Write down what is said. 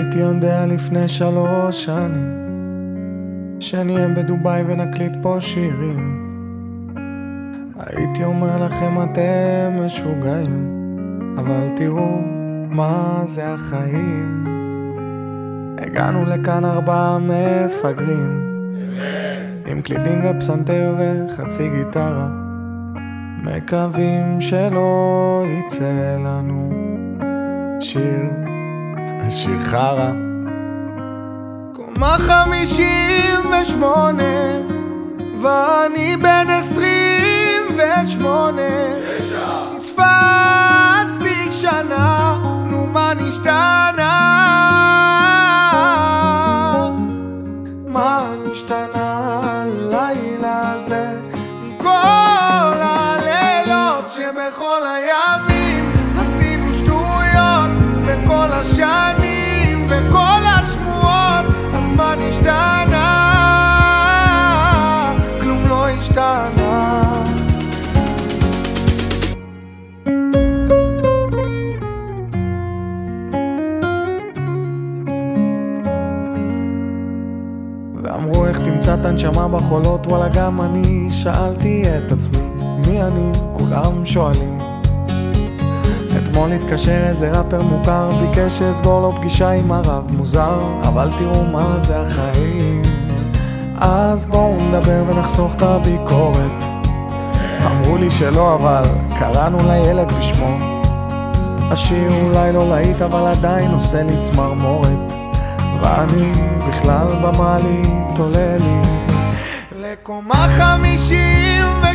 הייתי יודע לפני 3 שנים שנהיה בדוביי ונקליט פה שירים. הייתי אומר לכם אתם משוגעים, אבל תראו מה זה החיים. הגענו לכאן 4 מפגרים עם קלידים ופסנתר וחצי גיטרה, מקווים שלא יצא לנו שיר חרה. קומה 58 ואני בן 28, פספסתי שנה, נו מה נשתנה? מה נשתנה הלילה הזה מכל הלילות שבכל הימים עשינו שטויות, וכל השנים וכל השמועות? אז מה נשתנה? כלום לא השתנה. ואמרו איך תמצא את הנשמה בחולות, וואלה גם אני שאלתי את עצמי מי אני, כולם שואלים. אתמול התקשר איזה ראפר מוכר, ביקש שאסגור לו פגישה עם הרב מוזר, אבל תראו מה זה החיים. אז בואו נדבר ונחסוך את הביקורת. אמרו לי שלא, אבל קראנו לילד בשמו. השיר אולי לא להיט, אבל עדיין עושה לי צמרמורת, ואני בכלל במעלית עולה לי לקומה 58.